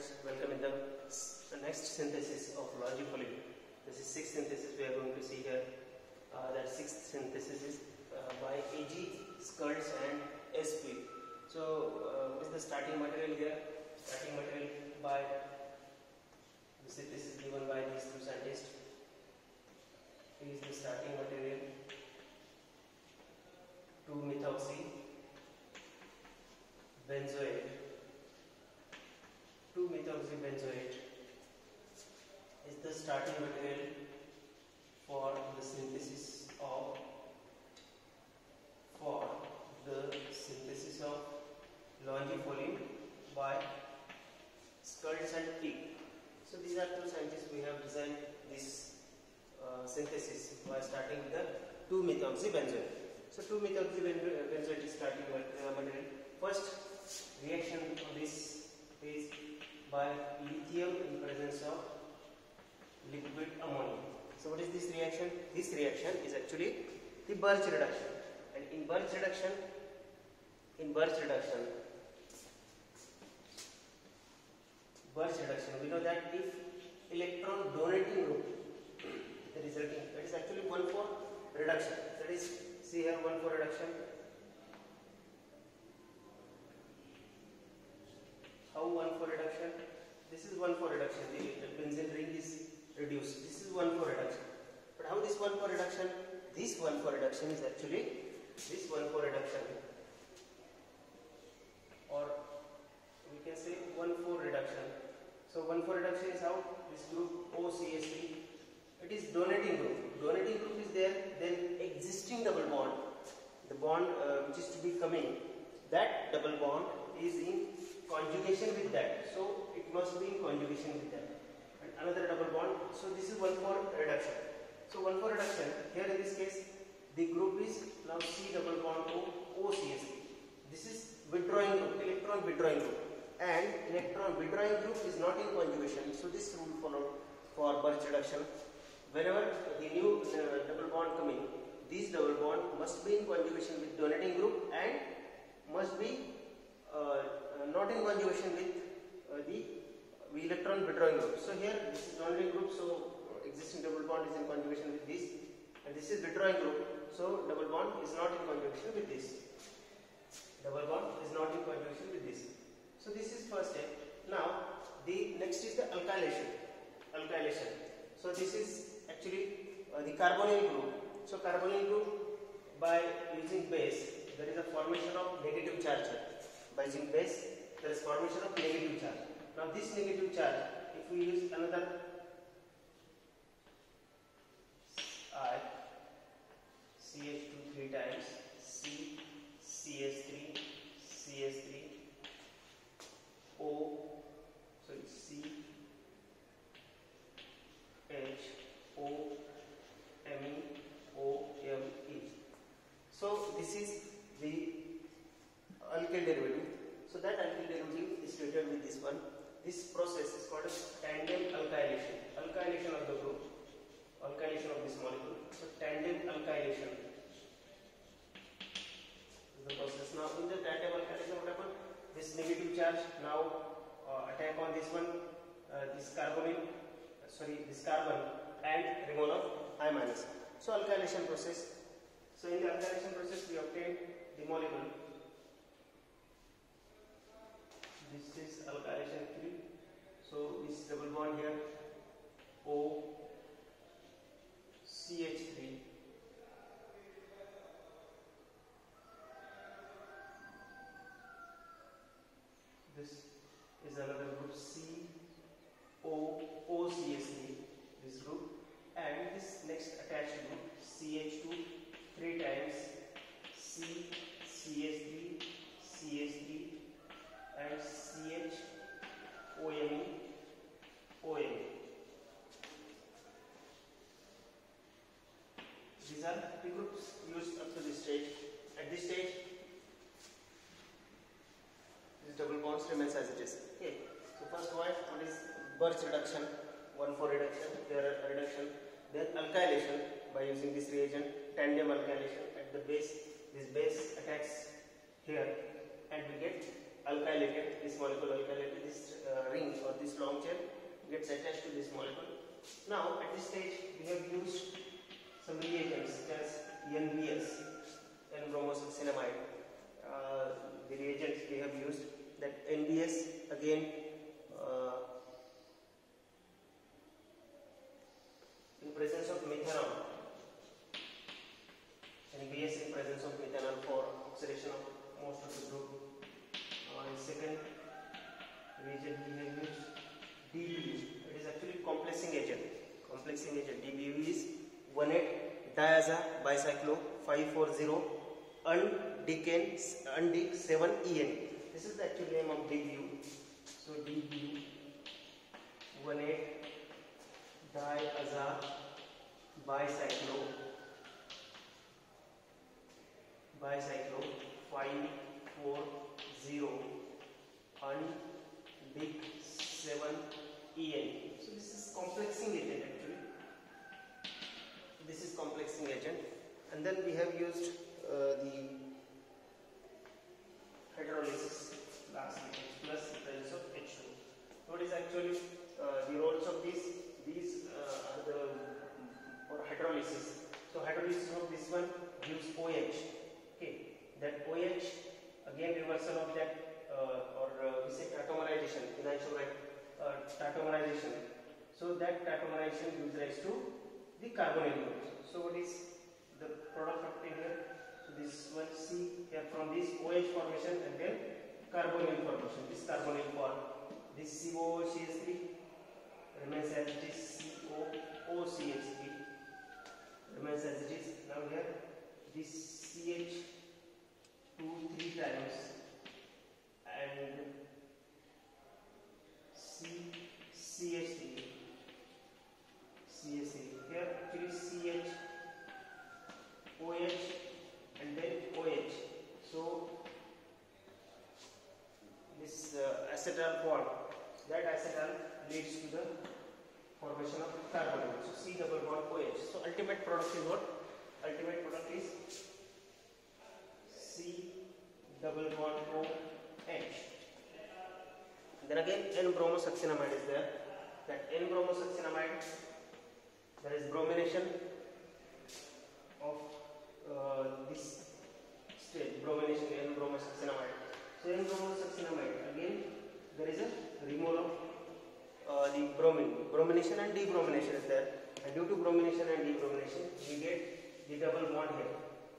students, welcome in the next synthesis of Longifolene. This is sixth synthesis we are going to see here. That sixth synthesis is by A.G. Schultz and S. Puig. So what is the starting material here? Starting material by this is given by these two scientists. Here is the starting material 2-methoxy benzoate. 2-methoxy benzoate is the starting material for the synthesis of Longifolene by Schultz and Puig. So these are two scientists we have designed this synthesis by starting with the 2-methoxy benzoate. So 2-methoxy benzoate is starting material. First reaction of this is by lithium in presence of liquid ammonia. So what is this reaction? This reaction is actually the Birch reduction. And in Birch reduction, we know that if electron donating group, the resulting, that is actually 1,4 reduction. That is, see here 1,4 reduction. How 1,4 reduction? This is 1,4 reduction. The benzene ring is reduced. This is 1,4 reduction. But how this 1,4 reduction? This 1,4 reduction is actually this 1,4 reduction, or we can say 1,4 reduction. So 1,4 reduction is how? This group OCH3. It is donating group. Donating group is there. Then existing double bond, the bond which is to be coming, that double bond is in conjugation with that. So it must be in conjugation with that. And another double bond. So this is 1,4 reduction. So 1,4 reduction. Here in this case, the group is now C double bond O OCH3. This is withdrawing group, electron withdrawing group. And electron withdrawing group is not in conjugation. So this rule followed for Birch reduction. Whenever the new double bond coming, this double bond must be in conjugation with donating group and must be not in conjugation with the electron withdrawing group. So here this is donating group, so existing double bond is in conjugation with this, and this is withdrawing group, so double bond is not in conjugation with this. Double bond is not in conjugation with this. So this is first step. Now the next is the alkylation. So this is actually the carbonyl group. So carbonyl group, by using base, there is a formation of negative charge. By using base, there is formation of negative charge. Now this negative charge, if we use another I, CH2 3 times, C, CH3, CH3, O, so it's C, H, O, M, O, M, E. So this is the alkyl derivative. So that alkyl derivative is treated with this one. This process is called as tandem alkylation. Alkylation of the group. Alkylation of this molecule. So tandem alkylation is the process. Now in the tandem alkylation, what happens? This negative charge now attack on this one, this carbon, and remove of I minus. So alkylation process. So in the alkylation process, we obtain the molecule. This is alkylation 3. So this double bond here, O, CH3. This is another group C, O, OCH3, this group, and this next attached group CH2 3 times C, CH3, CH3, and CH, OMe, OMe. These are the groups used up to this stage. At this stage, this double bonds remains as it is. Okay. So first what is Birch reduction, 1,4 reduction, here reduction, then alkylation by using this reagent, tandem alkylation at the base. This base attacks here, and we get alkylated, this molecule alkylated, this ring or gets attached to this molecule. Now at this stage we have used some reagents such as NBS, N-bromosuccinamide. The reagents we have used, that NBS again in presence of methanol. NBS in presence of methanol for oxidation of most of the group. Second reagent we have used DBU. It is actually complexing agent. Complexing agent DBU is 1,8-diaza bicyclo 540 undecane 7-en. This is the actual name of DBU. So DBU 1,8-diaza bicyclo 540 undecane 7-en. So this is complexing agent actually. This is complexing agent, and then we have used the hydrolysis lastly, H plus in presence of H2. What is actually the roles of these? These are the for hydrolysis. So hydrolysis of this one gives OH. Okay, that OH again reversal of that we say tautomerization, tautomerization. So that tautomerization gives rise to the carbonyl group. So what is the product obtained here? So this one, see here from this OH formation and then carbonyl formation. This carbonyl form, this COOCH3 remains as it is, COOCH3 remains as it is. Now here this CH2 3 times and CH3. Here actually CH, OH and then OH. So this acetal bond, that acetal leads to the formation of carbonyl. So C double bond OH. So ultimate product is what? Ultimate product is C double bond OH. Then again N-bromosuccinamide is there. That N-bromosuccinamide, there is bromination of this stage, bromination N-bromosuccinamide. So N-bromosuccinamide, again there is a removal of the bromination and debromination is there, and due to bromination and debromination we get the double bond here.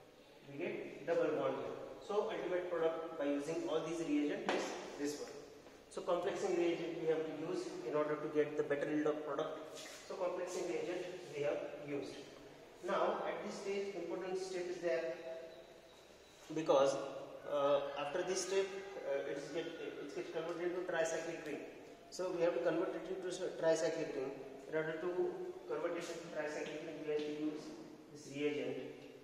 So ultimate product by using all these reagents is this one. So complexing reagent we have to use in order to get the better yield of product. So complexing reagent we have used. Now at this stage, important step is there, because after this step it gets converted into tricyclic ring. So we have to convert it into tricyclic ring. In order to convert it into tricyclic ring, we have to use this reagent.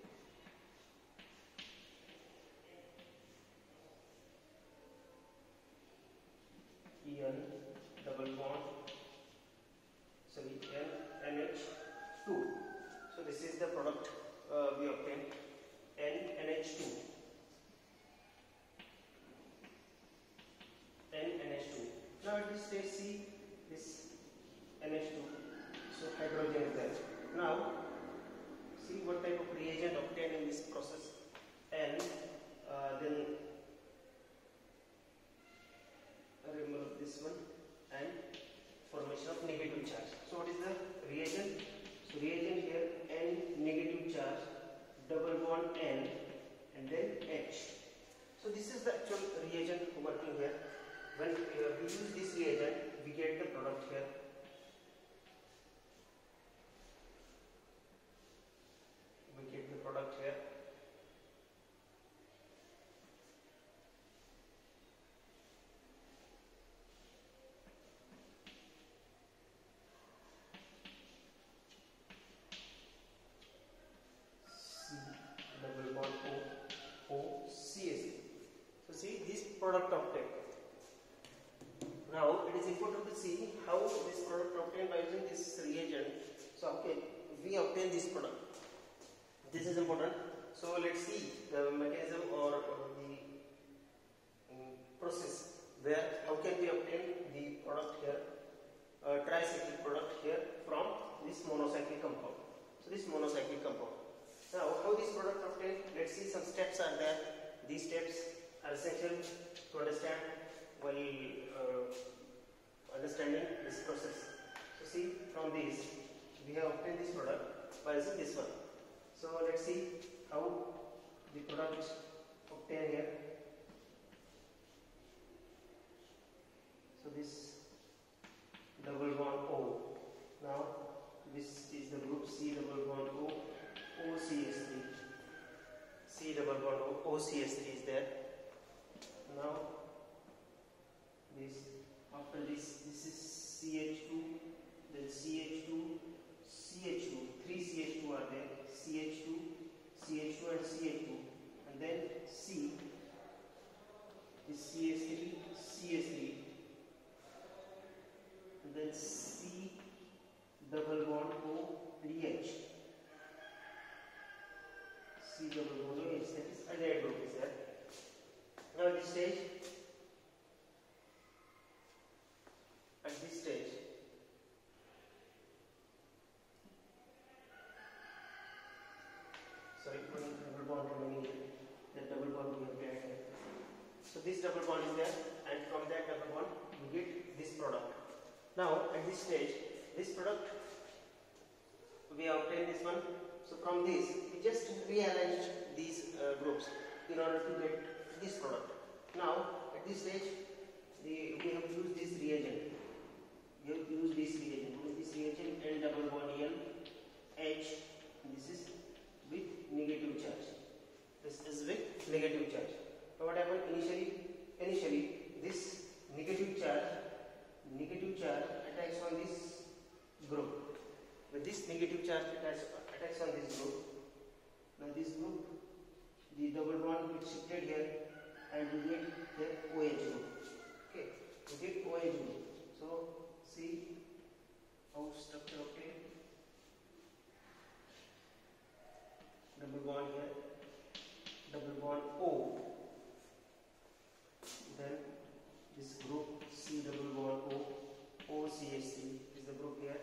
En double bond, NH2. So this is the product we obtain, NH2. Now at this stage, see this NH2. So hydrogen is there. Now see what type of reagent obtained in this process, and then removal of this one and formation of negative charge. So what is the reagent? So reagent here, N negative charge, double bond N and then H. So this is the actual reagent working here. When we use this reagent, we get the product here. Product obtained. Now it is important to see how this product obtained by using this reagent. So okay, we obtain this product. This is important. So let's see the mechanism or the process where how can we obtain the product here. Tricyclic how this product obtained? Let's see, some steps are there. These steps are essential to understand while understanding this process. So see, from this we have obtained this product by using this one. So let's see how the product obtained here. So this double bond O. Now this is the group C double bond O, OCS3. C double bond O, OCS3 is there. Now this, after this is CH2, then CH2, CH2, 3 CH2 are there, CH2, CH2 and CH2, and then C is CH3, CH3, and then C double bond O, 3H, C double bond O, H, that is aldehyde group is there. Now at this stage, sorry, one double bond remaining here. That double bond we have to add here. So this double bond is there, and from that double bond we get this product. Now at this stage, this product we have obtained this one. So from this we just rearranged these groups in order to get this product. Now at this stage we have used this reagent. We have used this reagent. This reagent N double bond L H. This is with negative charge. This is with negative charge. So what happened initially this negative charge attacks on this group. With this negative charge attacks on this group. Now this group, the double bond gets shifted here, and we get here OH group. Okay, we get OH group. So see how structure obtained. Double bond here, double bond O, then this group C double bond O, OCH3 is the group here,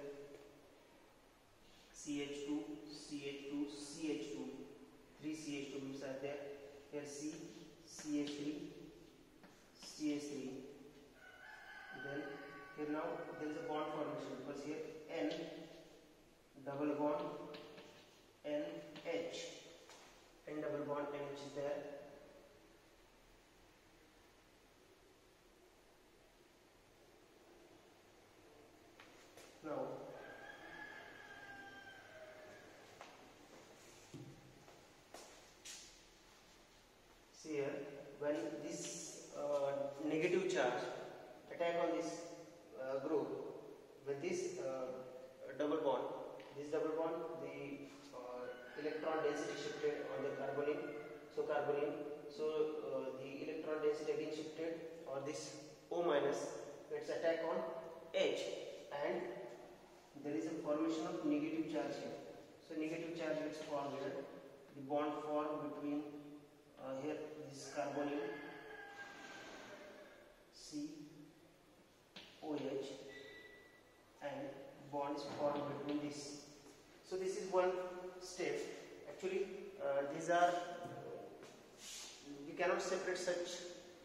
CH2, CH2, CH2, 3 CH2 groups are there, here C, CH3, CH3, then here now there is a bond formation because here N double bond NH, N double bond NH is there. Now see here, when this negative charge attack on this group with this double bond, the electron density shifted on the carbonyl. So the electron density again shifted, or this O minus gets attack on H, and there is a formation of negative charge here. So negative charge gets formed here. The bond formed between here this carbonyl C OH, and bond is formed between this. So this is one step. Actually, these are we cannot separate such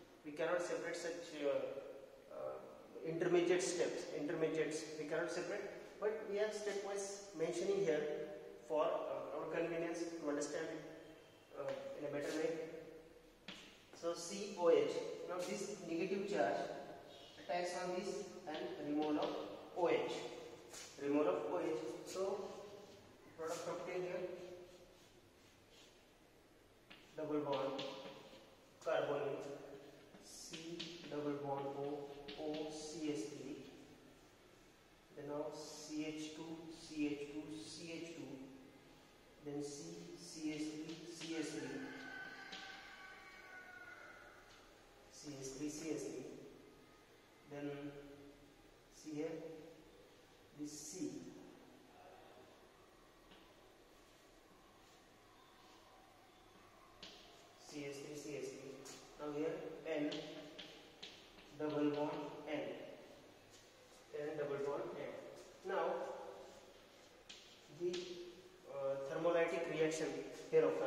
intermediate steps. Intermediates we cannot separate, but we are stepwise mentioning here for our convenience to understand in a better way. So COH. Now this negative charge attacks on this and removal of OH. Removal of OH. So product obtained here, double bond carbonyl C double bond O, OCH3, then now CH2, CH2, CH2, then C, CH3, CH3, CH3, CH3, then see here, this C, CH3, CH3. Now here N double bond N, N double bond N. Now the thermolytic reaction here of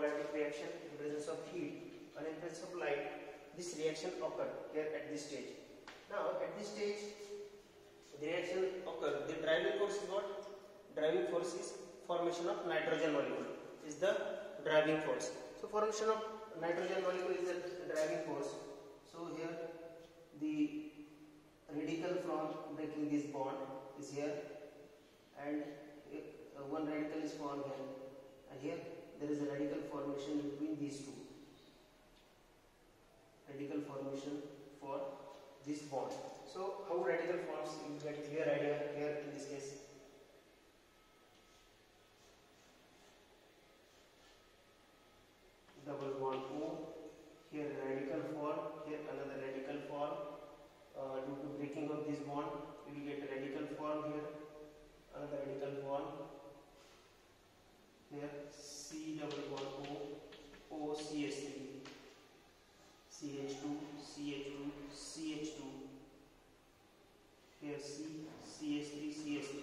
quadratic reaction in presence of heat and in presence of light. This reaction occurred here at this stage. Now at this stage the reaction occurs. The driving force is what? Driving force is formation of nitrogen molecule is the driving force. So formation of nitrogen molecule is the driving force. So here the radical from breaking this bond is here, and one radical is formed here, and here there is a radical formation between these two. Radical formation for this bond. So how radical forms, you get a clear idea here in this case. Double bond O, here radical form, here another radical form. Due to breaking of this bond, we will get a radical form here, another radical form. Here C double bond O, O CH3, CH2, CH2, CH2. Here C, CH3, CH3.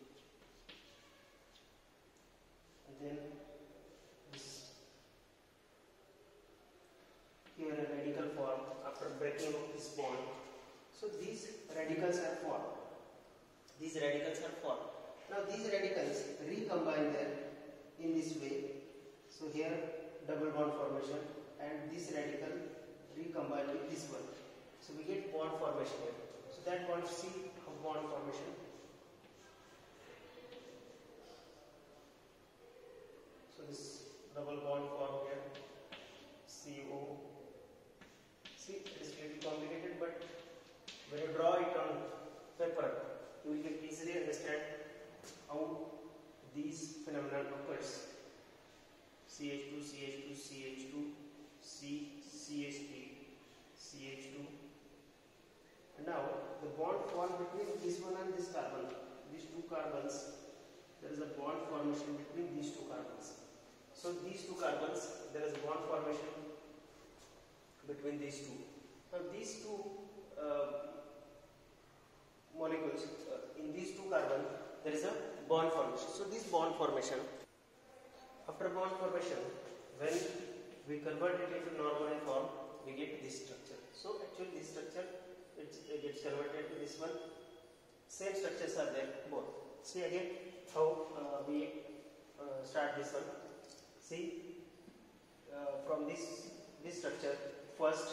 And then this. Here a radical form after breaking of this bond. So these radicals are formed. These radicals are formed. Now these radicals recombine there in this way. So here double bond formation, and this radical recombine with this one. So we get bond formation here. So that bond, see how bond formation. So this double bond form here, CO. See, it is a little complicated, but when you draw it on paper, you will easily understand how these phenomena occurs. CH2, CH2, CH2, C, CH3, CH2. And now the bond formed between this one and this carbon, these two carbons, there is a bond formation between these two carbons. So these two carbons, there is bond formation between these two. Now these two molecules, in these two carbons, there is a bond formation. So this bond formation, after bond formation, when we convert it into normal form, we get this structure. So actually this structure, it gets converted to this one. Same structures are there both. See again how we start this one. See, from this structure first,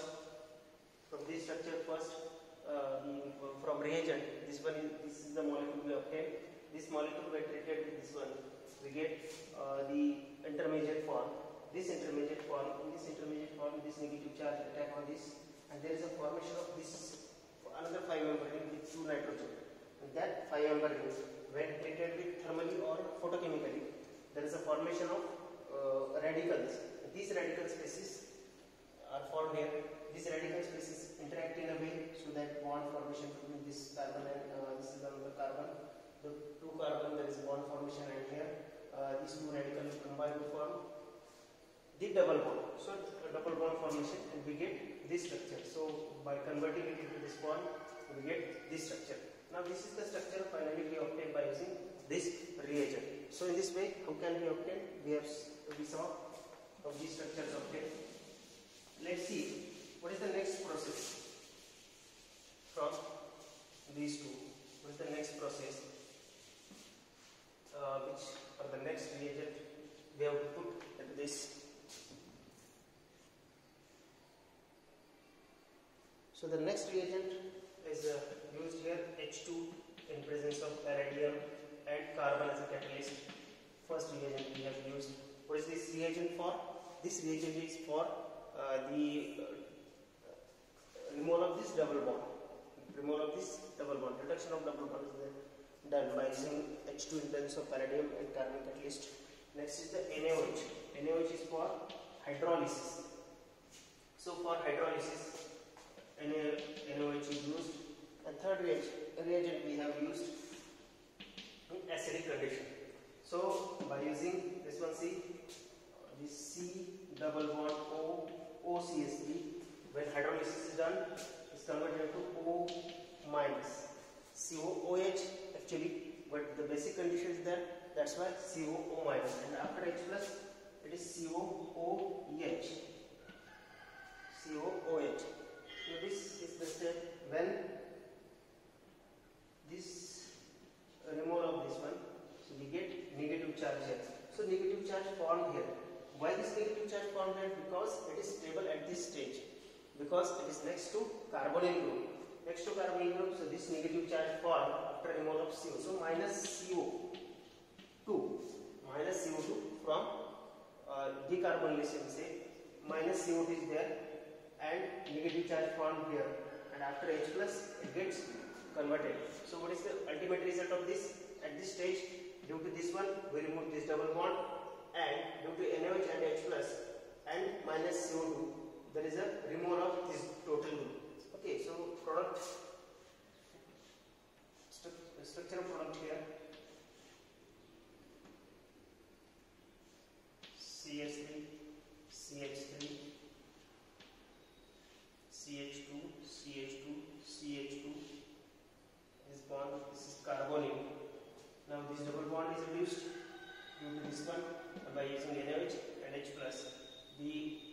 from reagent, this is the molecule we obtained. This molecule we treated with this one, we get the intermediate form. This intermediate form, this negative charge attack on this, and there is a formation of this another 5 member ring with 2 nitrogen. And that 5 member ring, when treated with thermally or photochemically, there is a formation of radicals. These radical spaces are formed here. These radical spaces interact in a way so that bond formation between this carbon and this is another carbon. The 2 carbon, there is bond formation, and here these 2 radicals combine to form the double bond. So double bond formation, and we get this structure. So by converting it into this bond, we get this structure. Now this is the structure finally we obtain by using this reagent. So in this way, how can we obtain? We saw how these structures obtained. Let's see what is the next process from these two. What is the next process? Which are the next reagent we have to put into this. So the next reagent is used here, H2 in presence of palladium and carbon as a catalyst. First reagent we have used. What is this reagent for? This reagent is for the removal of this double bond. Reduction of double bond is done by using H2 in presence of palladium and carbon catalyst. Next is the NaOH. NaOH is for hydrolysis. So for hydrolysis, NaOH is used. And third reagent we have used in acidic condition. So by using this one, see, this C double bond O, OCH3, when hydrolysis is done, is converted into O minus. COOH actually, but the basic condition is there, that's why COO minus. And after H plus, it is COOH. COOH. So this is the step when this removal of this one, so we get negative charge here. So negative charge formed here. Why this negative charge formed here? Because it is stable at this stage. Because it is next to carbonyl group. Next to carbonyl group, so this negative charge formed after removal of CO. So minus CO2 from decarbonylation, say minus CO2 is there and negative charge formed here, and after H plus it gets converted. So what is the ultimate result of this? At this stage, due to this one we remove this double bond, and due to NaOH and H plus and minus CO2 there is a removal of this total group. Okay, so product structure of product here, CH3, CH3, CH2, CH2, CH2, this bond, this is carbonyl. Now this double bond is reduced due to this one by using NaOH and H plus. The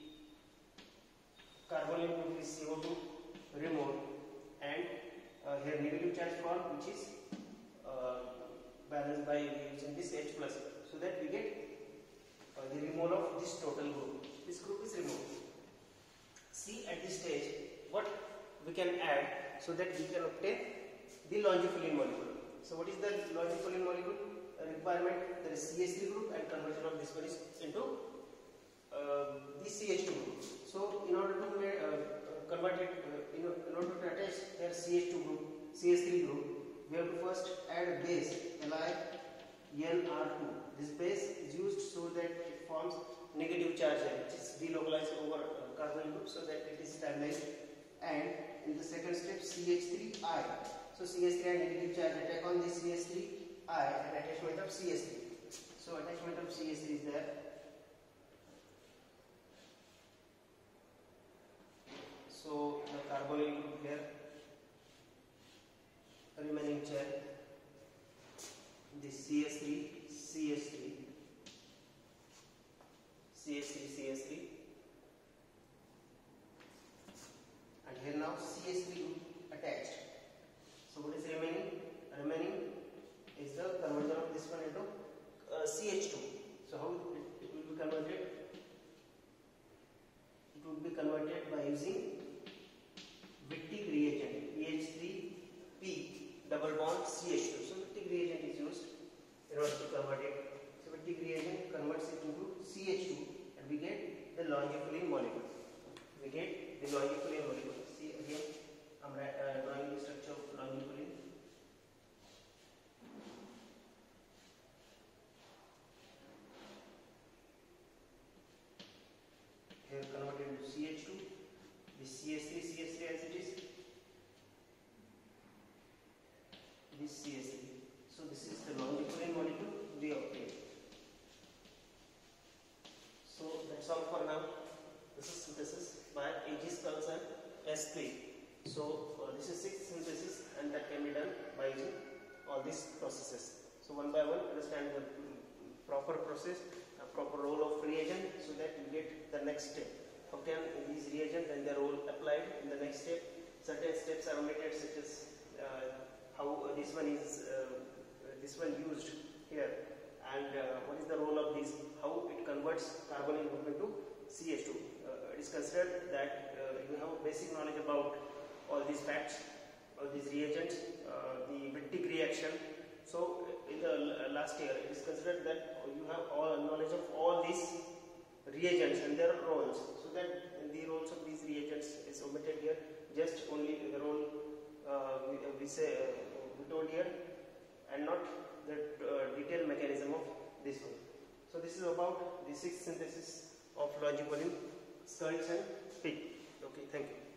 carbonyl group is CO2 removed, and here negative charge form, which is balanced by using this H plus, so that we get the removal of this total group. This group is removed. See, at this stage what we can add so that we can obtain the Longifolene molecule. So what is the Longifolene molecule requirement? There is CH3 group and conversion of this one is into the CH2 group. So in order to convert it, in order to attach their CH2 group, CH3 group, we have to first add a base LiNR2. This base is used so that it forms negative charge, which is delocalized over carbonyl group, so that it is stabilized. And in the second step, CH3I. So CH3I negative charge attack on the CH3I and attachment of CH3. So attachment of CH3 is there. So the carbonyl group here, remaining chair, the CH3, CH3, CH3, CH3, and here now CH3 group attached. So what is remaining? Remaining is the conversion of this one into CH2. So how it will be converted? It would be converted by using Puig reagent, PH3P double bond CH2. So Puig reagent is used in order to convert it. So Puig reagent converts it into CH2, and we get the Longifolene molecule. We get the Longifolene molecule. See again, I am drawing the structure of Longifolene. Here converted into CH2. This CH3 as it is. This CH3. So this is the Longifolene molecule we obtained. So that's all for now. This is synthesis by Aegis Schultz and S3. So this is sixth synthesis, and that can be done by using all these processes. So one by one, understand the proper process, proper role of reagent, so that you get the next step. Obtain these reagents and their role applied in the next step. Certain steps are omitted, such as how this one used here, and what is the role of this, how it converts carbonyl group into CH2. It is considered that you have basic knowledge about all these facts, all these reagents, the Puig reaction. So in the last year, it is considered that you have all knowledge of all these reagents and their roles, so that the roles of these reagents is omitted here. Just only the role we told here, and not the detailed mechanism of this one. So this is about the sixth synthesis of Longifolene, Schultz and Puig. Okay, thank you.